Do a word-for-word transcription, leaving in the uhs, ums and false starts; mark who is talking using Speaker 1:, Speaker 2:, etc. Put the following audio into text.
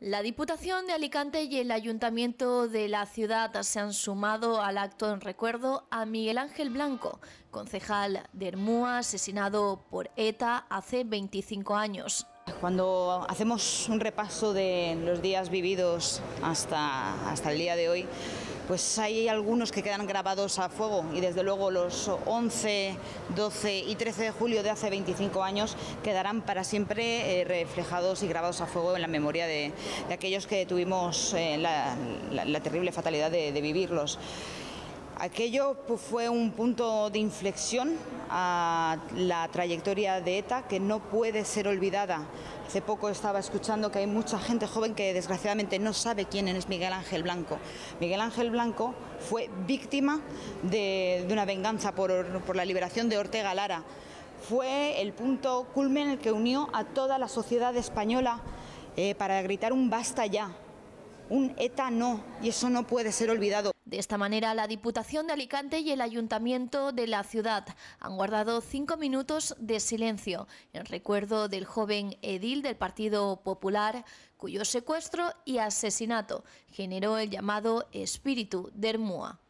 Speaker 1: La Diputación de Alicante y el Ayuntamiento de la ciudad se han sumado al acto en recuerdo a Miguel Ángel Blanco, concejal de Ermua, asesinado por ETA hace veinticinco años.
Speaker 2: Cuando hacemos un repaso de los días vividos hasta, hasta el día de hoy, pues hay algunos que quedan grabados a fuego, y desde luego los once, doce y trece de julio de hace veinticinco años quedarán para siempre eh, reflejados y grabados a fuego en la memoria de, de aquellos que tuvimos eh, la, la, la terrible fatalidad de, de vivirlos. Aquello pues, fue un punto de inflexión a la trayectoria de ETA que no puede ser olvidada. Hace poco estaba escuchando que hay mucha gente joven que desgraciadamente no sabe quién es Miguel Ángel Blanco. Miguel Ángel Blanco fue víctima de, de una venganza por, por la liberación de Ortega Lara. Fue el punto culmen en el que unió a toda la sociedad española eh, para gritar un basta ya. Un ETA no, y eso no puede ser olvidado.
Speaker 1: De esta manera, la Diputación de Alicante y el Ayuntamiento de la ciudad han guardado cinco minutos de silencio en recuerdo del joven edil del Partido Popular, cuyo secuestro y asesinato generó el llamado espíritu de Ermua.